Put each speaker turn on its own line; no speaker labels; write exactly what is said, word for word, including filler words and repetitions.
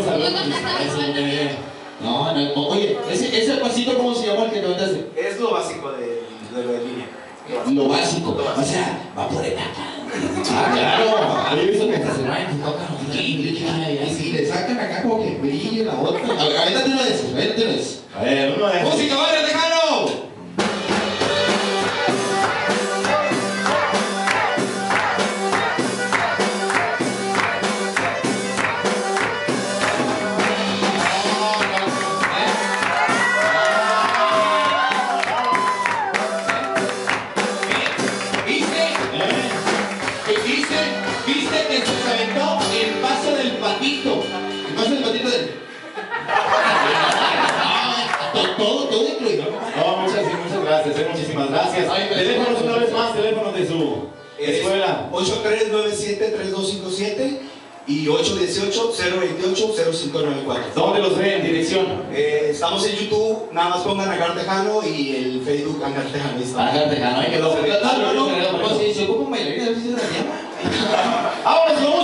a ver. No, no, oye, ese, ese pasito, ¿cómo se llama el que te aventaste?
Es lo básico de, de lo de línea.
Lo básico, o sea, va por el acá. Ah, claro, había visto que hasta se van y tocan y sí, le sacan acá como que brille la otra. A ver, avéntate uno de esos, avéntate uno de esos.
A ver, uno de esos.
¡Música, vaya, Tejano! Todo, todo incluido.
No, muchas, muchas gracias, eh, muchísimas gracias. Ay, teléfonos una vez más, teléfonos de su escuela.
ocho tres nueve siete tres dos cinco siete y ocho uno ocho cero dos ocho cero cinco nueve cuatro.
¿Dónde los ven? Dirección.
Eh, estamos en YouTube, nada más pongan Agar Tejano y el Facebook Agar Tejano.
Agar Tejano, ahí quedó. No, no, no, no, si se ocupa un bailarín, a ver si se la llama.
¡Vámonos!